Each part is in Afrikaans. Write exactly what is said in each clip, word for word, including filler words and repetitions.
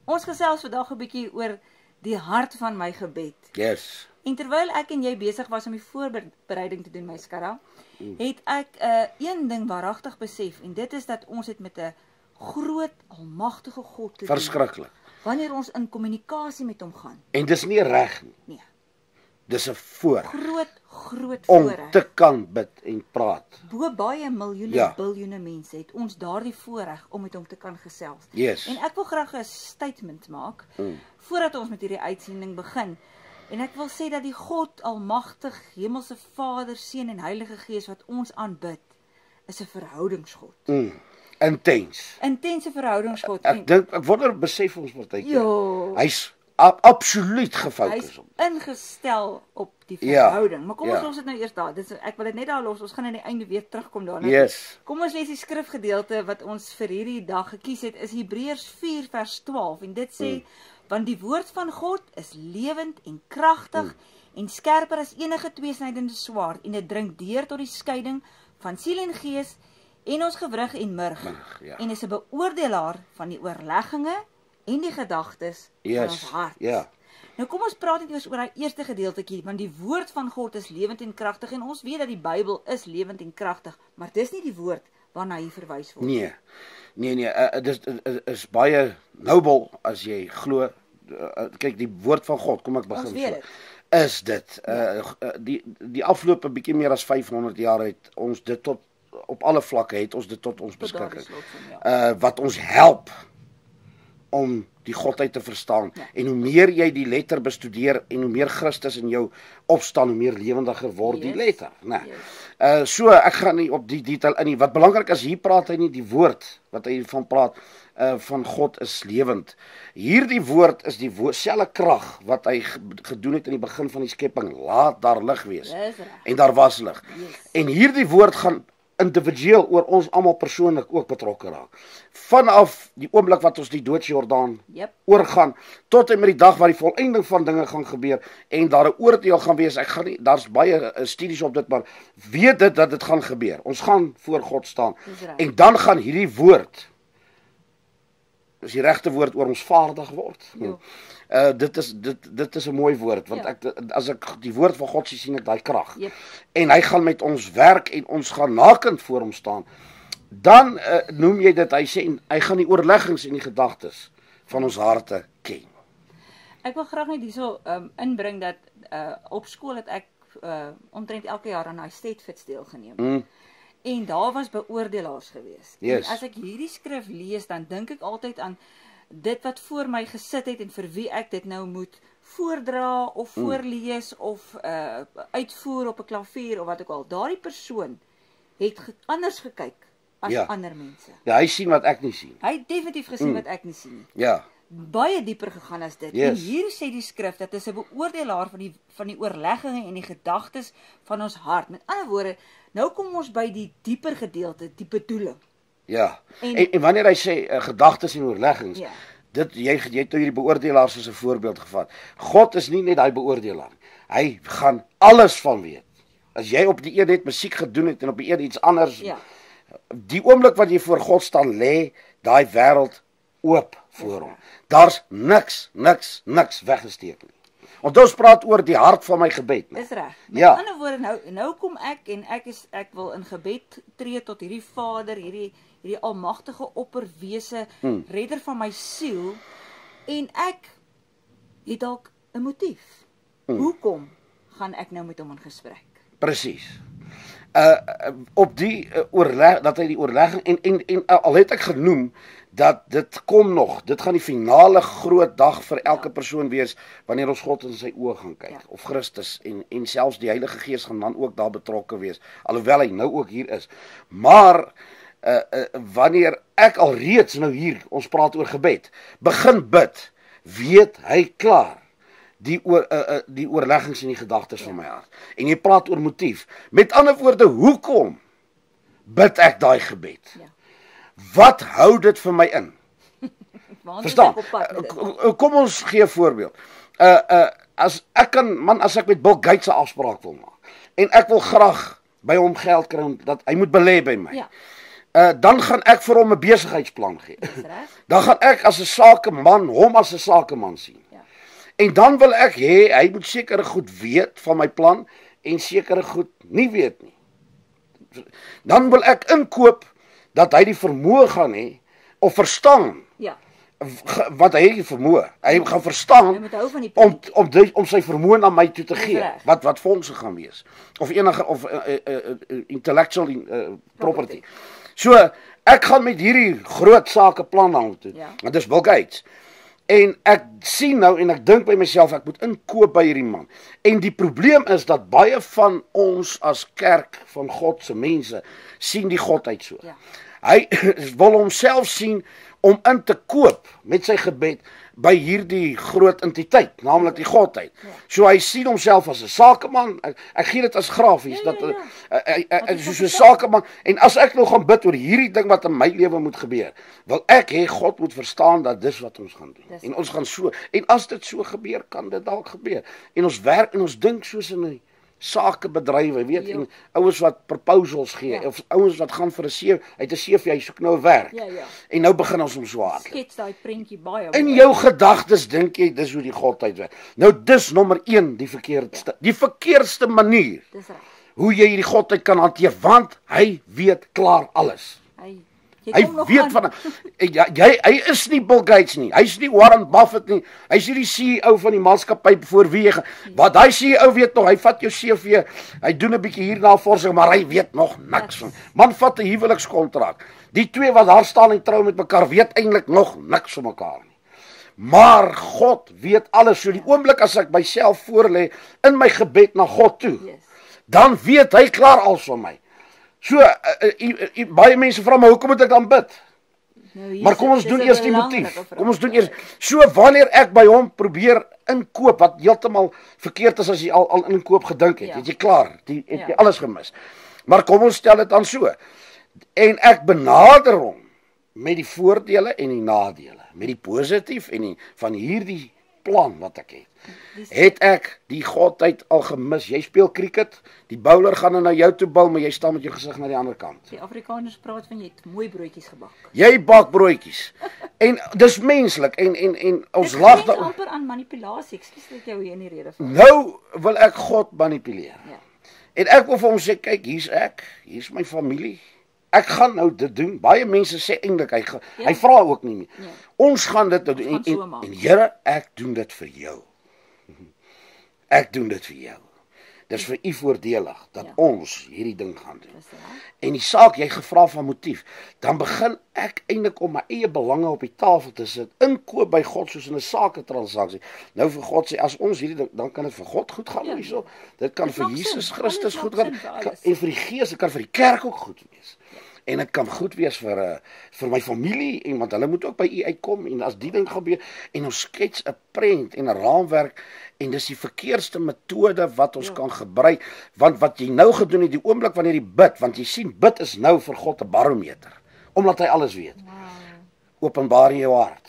Ons gesels vandag 'n bietjie oor die hart van my gebed. Yes. En terwyl ek en jy besig was om die voorbereiding te doen, my skarra, mm. het ek uh, een ding waaragtig besef, en dit is dat ons het met 'n groot, almagtige God te doen. Verskriklik. Wanneer ons in kommunikasie met hom gaan. En dis nie reg nie. Nee. Dis 'n voorreg. Groot, groot om voorreg. te kan bid en praat. Bo baie miljoene, ja. biljoene mense het ons daardie voorreg om met hom te kan gesels. Yes. En ek wil graag 'n statement maak, mm. voordat ons met hierdie uitsending begin. En ek wil sê dat die God, almagtig, hemelse Vader, Seun en Heilige Gees wat ons aanbid, is 'n verhoudingsgod. Mm. Intens. Intense verhoudingsgod. Ek, ek dink ek wonder besef ons partykeer. Ja. Hy's ab, absoluut gefokus op. Hy's ingestel op die verhouding. Ja. Maar kom ons ja. los dit nou eers daar. Dit is, ek wil dit net daar los. Ons gaan aan die einde weer terugkom daarna. Yes. Kom ons lees die skrifgedeelte wat ons vir hierdie dag gekies het, is Hebreërs vier vers twaalf en dit sê mm. want die woord van God is lewend en kragtig mm. en skerper as enige tweesnydende swaard en dit dring deur tot die skeiding van siel en gees en ons gewrig en murg ja. en is 'n beoordelaar van die oorlegginge en die gedagtes yes. van ons hart. Ja. Nou kom ons praat net eers oor daai eerste gedeeltjie, want die woord van God is lewend en kragtig en ons weet dat die Bybel is lewend en kragtig, maar dis nie die woord waarna hy verwys word. Nee. Nee nee, uh, dis is, is baie nobel as jy glo. Uh, kyk, die woord van God, kom ek begin. Ons weet dit. Is dit uh, uh, die die afgelope bietjie meer as vyfhonderd jaar het ons dit tot op alle vlakke het ons dit tot ons beskikking. Ja. Uh wat ons help om die godheid te verstaan. Ja. En hoe meer jy die letter bestudeer en hoe meer Christus in jou opstaan, hoe meer lewendiger word yes. die letter, né? Nee. Yes. Uh so ek gaan nie op die detail in nie. Wat belangrik is, hier praat hy nie die woord wat hy van praat uh van God is lewend. Hierdie woord is die selfe krag wat hy gedoen het in die begin van die skepping. Laat daar lig wees. Yes. En daar was lig. Yes. En hierdie woord gaan individueel oor ons almal persoonlik ook betrokke raak. Vanaf die oomblik wat ons die doodsjordaan yep. oorgaan tot en met die dag waar die volëinding van dinge gaan gebeur en daar 'n oordeel gaan wees. Ek gaan nie daar's baie uh, studies op dit, maar weet dit dat dit gaan gebeur. Ons gaan voor God staan. En dan gaan hierdie woord is die regte woord oor ons vaardig word. Ja. Uh dit is dit dit is 'n mooi woord want ja. ek as ek die woord van God sien ek daai krag. Yep. En hy gaan met ons werk en ons gaan nakend voor hom staan. Dan uh, noem jy dit, hy sê hy gaan die oorleggings en die gedagtes van ons harte ken. Ek wil graag net hierso um, inbring dat uh op skool het ek uh omtrent elke jaar aan daai Steadfast deelgeneem. Mm. En daar was beoordelaars gewees. Yes. En as ek hierdie skrif lees, dan dink ek altyd aan dit wat voor my gesit het en vir wie ek dit nou moet voordra of voorlees mm. of uh, uitvoer op 'n klavier of wat ook al. Daardie persoon het ge anders gekyk as ja. ander mense. Ja, hy sien wat ek nie sien. Hy het definitief gesien mm. wat ek nie sien nie. Ja. Baie dieper gegaan as dit. Yes. En hier sê die skrif dat dit is 'n beoordelaar van die van die oorlegginge en die gedagtes van ons hart. Met ander woorde, nou kom ons by die dieper gedeelte, die bedoeling. Ja. En, en, en wanneer hy sê uh, gedagtes en oorleggings, ja. dit jy jy het hierdie beoordelaars as 'n voorbeeld gevat. God is nie net daai beoordelaar. Hy gaan alles van weet. As jy op die een net musiek gedoen het en op die een iets anders, ja. die oomblik wat jy voor God staan, lê daai wêreld oop voor hom. Daar's niks, niks, niks weggesteek nie. Want ons praat oor die hart van my gebed. Dis reg. Met ja. ander woorde, nou nou kom ek en ek is ek wil in gebed tree tot hierdie Vader, hierdie hierdie almagtige opperwese, hmm. redder van my siel, en ek het dalk 'n motief. Hmm. Hoekom gaan ek nou met hom in gesprek? Presies. Uh op die uh, oorleg dat hy die oorlegging en en en uh, al het ek genoem dat dit kom nog. Dit gaan die finale groot dag vir elke ja. persoon wees wanneer ons God in sy oë gaan kyk. Ja. Of Christus en en selfs die Heilige Gees gaan dan ook daar betrokke wees, alhoewel hy nou ook hier is. Maar uh, uh, wanneer ek al reeds nou hier, ons praat oor gebed, begin bid, weet hy klaar die oor uh, uh, die oorleggings en die gedagtes ja. van my hart. En jy praat oor motief. Met ander woorde, hoekom bid ek daai gebed? Ja. Wat hou dit vir my in? Verstaan? Kom ons gee 'n voorbeeld. Uh uh as ek kan man as ek met Bill Gates 'n afspraak wil maak en ek wil graag by hom geld kry dat hy moet belê by my. Ja. uh, dan gaan ek vir hom 'n besigheidsplan gee. Dis reg. Dan gaan ek as 'n sakeman hom as 'n sakeman sien. Ja. En dan wil ek hê hy moet sekere goed weet van my plan en sekere goed nie weet nie. Dan wil ek inkoop dat hy die vermoë gaan hê of verstaan Ja. wat hy die vermoë. Hy gaan verstaan Hy moet hou van die om om die, om sy vermoë na my toe te gee. reg. Wat wat fondse gaan wees of enige of uh, uh, uh, intellectual uh, property. So ek gaan met hierdie groot sake plan aan toe. Ja. Want dis Bill Gates. En ek sien nou en ek dink by myself ek moet inkoop by hierdie man. En die probleem is dat baie van ons as kerk van God se mense sien die godheid so. Ja. Hy wil homself sien om in te koop met sy gebed by hierdie groot entiteit, naamlik die godheid. Ja. So hy sien homself as 'n sakeman. Ek, ek gee dit as grafies Ja, dat ja, ja. hy hy Wat is soos 'n wat sakeman en as ek nou gaan bid oor hierdie ding wat in my lewe moet gebeur, wil ek hê God moet verstaan dat dis wat ons gaan doen. Dis En ons gaan so en as dit so gebeur, kan dit dalk gebeur. En ons werk en ons dink soos in 'n sakebedrywe, weet Jo. en ouens wat proposals gee Ja. of ouens wat gaan vir 'n C V, hy het 'n C V, hy soek nou 'n werk. Ja, ja. En nou begin ons hom swaar. Skets daai prentjie baie. In mooi. jou gedagtes dink jy dis hoe die godheid werk. Nou dis nommer een die verkeerdste. Die verkeerdste manier Dis reg. hoe jy hierdie godheid kan hanteer want hy weet klaar alles. Hy jy Hy kom nog weet aan. van ja, jy hy is nie Bill Gates nie. Hy's nie Warren Buffett nie. Hy's nie die C E O van die maatskappy voor wie jy gaan. Wat daai C E O weet nog, hy vat jou C V, hy doen 'n bietjie hier navorsing, maar hy weet nog niks van. Man vat 'n huwelikskontrak. Die twee wat daar staan en trou met mekaar weet eintlik nog niks van mekaar nie. Maar God weet alles. So die oomblik as ek myself voorlê in my gebed na God toe, Yes. dan weet hy klaar alles van my. So uh, uh, uh, uh, baie mense vra my hoekom moet ek dan bid? Nou, hier Maar kom is- ons dis doen 'n eers die belangrike motief. vraag. Kom ons doen eers. So wanneer ek by hom probeer inkoop wat heeltemal verkeerd is as jy al al inkoop gedink het, Ja. het jy klaar, die het Ja. jy alles gemis. Maar kom ons stel dit dan so. En ek benader hom met die voordele en die nadele, met die positief en die van hierdie plan wat ek het. Dis- Het ek die godheid al gemis? Jy speel cricket, die bowler gaan na jou toe bal, maar jy staan met jou gesig na die ander kant. Die Afrikaners praat van jy het mooi broodjies gebak. Jy bak broodjies. En dis menslik en en en ons Dit lag grens daar. amper aan manipulasie. Ekskuus dat ek jou hier in die rede val. Nou wil ek God manipuleer. Ja. En ek wil vir hom sê, kyk, hier's ek, hier's my familie. Ek gaan nou dit doen. Baie mense sê eintlik hy ja. Ja. hy vra ook nie meer. Ja. Ons gaan dit nou doen gaan en, so en, maak. en Here, ek doen dit vir jou. Ek doen dit vir jou. Dis vir u voordelig dat Ja. ons hierdie ding gaan doen. Dis reg. En die saak jy gevra van motief, dan begin ek eintlik om my eie belange op die tafel te sit, inkoop by God soos in 'n saketransaksie. Nou vir God sê as ons hierdie ding, dan kan dit vir God goed gaan Ja. hierso. Dit kan Dit vir maak Jesus sin. Christus Alles goed maak gaan sin vir kan- alles. en vir die Gees, dit kan vir die kerk ook goed wees. En dit kan goed wees vir uh, vir my familie en want hulle moet ook by u uitkom en as die ding gebeur en ons skets 'n prent en 'n raamwerk en dis die verkeerdste metode wat ons Ja. kan gebruik want wat jy nou gedoen het die oomblik wanneer jy bid want jy sien bid is nou vir God 'n barometer omdat hy alles weet. Wow. Openbaar in jou hart.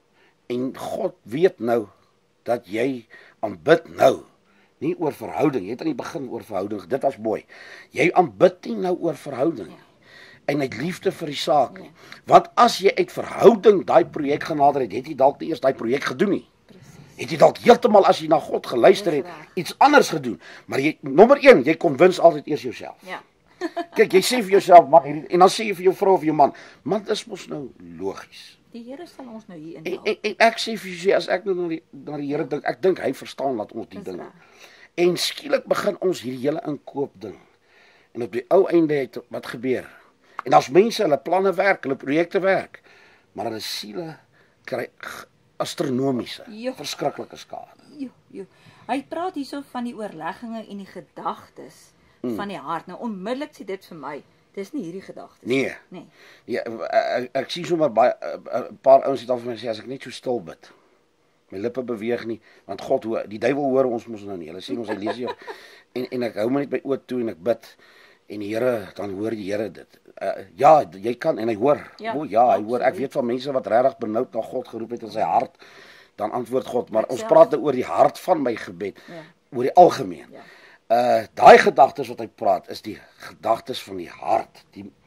En God weet nou dat jy aanbid nou. Nie oor verhouding. Jy het aan die begin oor verhouding. Dit was mooi. Jy aanbid nie nou oor verhouding. Ja. En uit liefde vir die saak nie. Want as jy uit verhouding daai projek genader het, het jy dalk nie eers daai projek gedoen nie. Presies. Het jy dalk heeltemal as jy na God geluister Dis het, reg. iets anders gedoen. Maar jy nommer een, jy kom wins altyd eers jouself. Ja. Kyk, jy sê vir jouself, maar hierdie en dan sê jy vir jou vrou of jou man, man, dis mos nou logies. Die Here sal ons nou hier En, inhaal. en, en ek sê vir jou, as ek nou na die na die Here dink, ek dink hy verstaan dat ons die Dis ding. reg. En skielik begin ons hierdie hele inkoop ding. En op die ou einde het wat gebeur? En daar's mense, hulle planne werk, hulle projekte werk, maar hulle siele kry g- astronomiese, Jo. verskriklike skade. Jo, jo. Hy praat hierso van die oorlegginge en die gedagtes mm. van die hart. Nou onmiddellik sê dit vir my, dis nie hierdie gedagtes Nee. Nee. Ja, ek, ek sien sommer baie 'n paar ouens het al vir my sê as ek net so stil bid. My lippe beweeg nie, want God hoor, die duiwel hoor ons mos nou nie. Hulle sê ons hy lees jou en en ek hou my net by oë toe en ek bid en die Here, dan hoor die Here dit. Uh, ja, jy kan en hy hoor. Ja, o ja, hy hoor. Ek absoluut. weet van mense wat regtig benoud na God geroep het in sy hart, dan antwoord God, maar Ek ons self. praat nou oor die hart van my gebed, Ja. oor die algemeen. Ja. Uh daai gedagtes wat hy praat is die gedagtes van die hart, die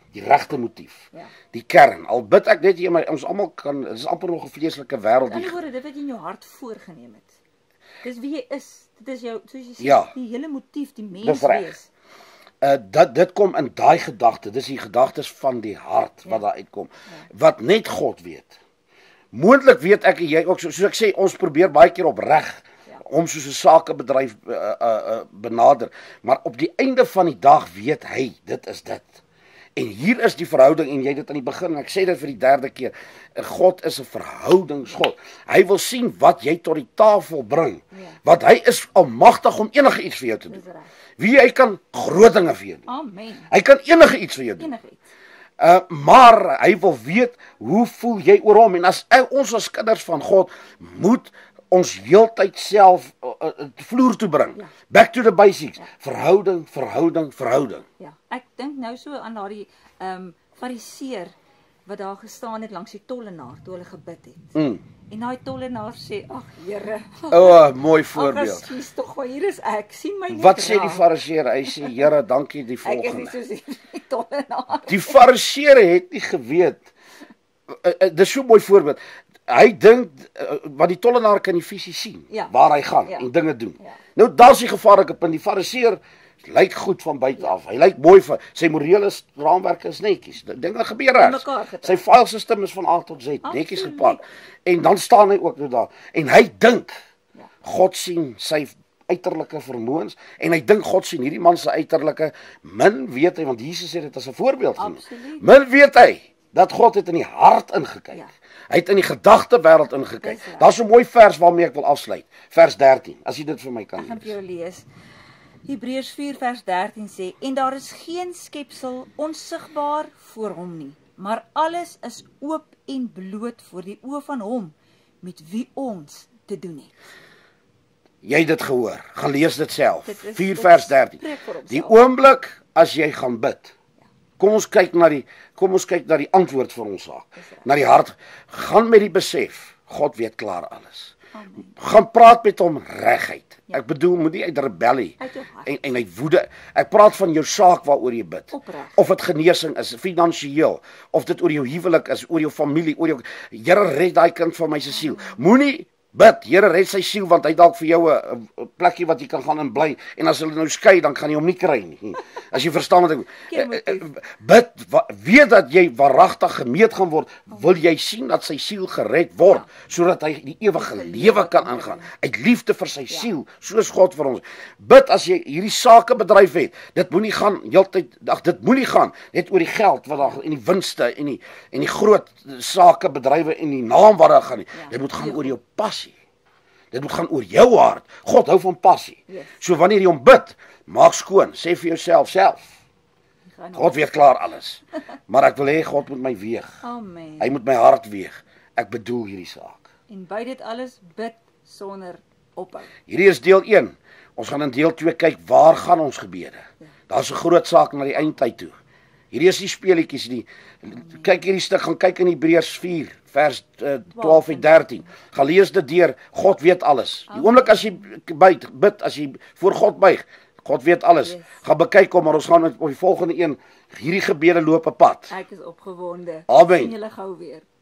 Die regte motief. Ja. Die kern. Al bid ek net jy, maar ons almal kan, dit is amper nog 'n vleeslike wêreld. Met ander woorde, dit wat jy in jou hart voorgenem het. Dis wie jy is. Dit is jou, soos jy sê, Ja. die hele motief, die mens Dis reg. wees. Uh, dat dit kom in daai gedagte, dis die gedagtes van die hart wat Ja. daar uitkom, wat net God weet. Moontlik weet ek en jy ook, so, soos ek sê, ons probeer baie keer opreg Ja. om soos 'n sakebedryf uh, uh, uh, benader, maar op die einde van die dag weet hy, dit is dit. En hier is die verhouding, en jy het dit aan die begin, en ek sê dit vir die derde keer, God is 'n verhoudingsgod. Hy wil sien wat jy tot die tafel bring, Ja. want hy is almagtig om enige iets vir jou te doen. Dis reg. Wie hy kan groot dinge vir jou doen. Amen. Hy kan enige iets vir jou doen. Enigiets. Uh, maar hy wil weet, hoe voel jy oor hom? En as uh, ons as kinders van God moet ons heeltyd self uh, uh, vloer toe bring. Ja. Back to the basics. Ja. Verhouding, verhouding, verhouding. Ja. Ek dink nou so aan daardie ehm um, fariseer wat daar gestaan het langs die tollenaar toe hulle gebid het. Mm. En daai tollenaar sê, ag Here, O, oh, mooi ag voorbeeld. ekskuus tog, maar hier is ek, sien my net. Wat sê die raak. fariseer? Hy sê, Here, dankie die Ek is nie volgende. soos die tollenaar. Die fariseer het nie geweet. Uh, uh, dis so 'n mooi voorbeeld. Hy dink uh, wat die tollenaar kan die visie sien, Ja. waar hy gaan Ja. en dinge doen. Ja. Nou daar's die gevaarlike punt. Die fariseer lyk goed van buite af. Hy lyk mooi van sy morele raamwerk is netjies. Dinge gebeur In reg. mekaar getrek. Sy file system is van A tot Z netjies Absoluut. gepak. En dan staan hy ook nou daar en hy dink Ja. God sien sy uiterlike vermoëns en hy dink God sien hierdie man se uiterlike. Min weet hy, want Jesus het dit as 'n voorbeeld genoem. Absoluut. Min weet hy dat God het in die hart ingekyk. Ja. Hy het in die gedagte wêreld ingekyk. Dis reg. Daar's 'n mooi vers waarmee ek wil afsluit. Vers dertien. As jy dit vir my kan Ek gaan lees. vir jou lees. Hebreërs vier vers dertien sê, en daar is geen skepsel onsigbaar voor hom nie, maar alles is oop en bloot voor die oë van hom met wie ons te doen het. Jy het dit gehoor. Gaan lees dit self. Dit is- vier dit vers dertien. spreek vir homself. Die oomblik as jy gaan bid. Kom ons kyk na die kom ons kyk na die antwoord vir ons saak. Na die hart. Gaan met die besef, God weet klaar alles. Amen. Gaan praat met hom reguit. Ja. Ek bedoel moenie uit rebellie Uit jou hart. en en uit woede. Ek praat van jou saak waaroor jy bid. Opreg. Of dit genesing is, finansiëel, of dit oor jou huwelik is, oor jou familie, oor jou Here red daai kind van my se siel. Moenie bid, Here red sy siel want hy dalk vir jou 'n 'n plekkie wat jy kan gaan in bly en as hulle nou skei dan gaan jy hom nie kry nie. As jy verstaan wat ek Geen eh, eh, motief. bid, wa- weet dat jy waaragtig gemeet gaan word, wil jy sien dat sy siel gered word sodat hy die ewige lewe kan aangaan uit liefde vir sy siel, soos God vir ons. Bid as jy hierdie sake bedryf het. Dit moenie gaan heeltyd ag dit moenie gaan net oor die geld wat daar en die winste en die en die groot sake bedrywe en die naam wat daar gaan nie. Ja. Dit moet gaan oor jou passie. Dit moet gaan oor jou hart. God hou van passie. Yes. So wanneer jy hom bid, maak skoon, sê vir jouself self. Gaan God weet klaar alles. Maar ek wil hê God moet my weeg. Amen. Hy moet my hart weeg. Ek bedoel hierdie saak. En by dit alles bid sonder ophou. Hierdie is deel een. Ons gaan in deel twee kyk waar gaan ons gebede. Daar's 'n groot saak na die eindtyd toe. Hierdie is nie speletjies nie. Kyk hierdie stuk, gaan kyk in Hebreërs vier vers uh, twaalf en dertien. Gaan lees dit deur. God weet alles. Die oomblik as jy bid, bid as jy voor God buig, God weet alles. Yes. Gaan bekyk hom, maar ons gaan op die volgende een hierdie gebede loop 'n pad. Ek is opgewonde. Amen. Sien julle gou weer.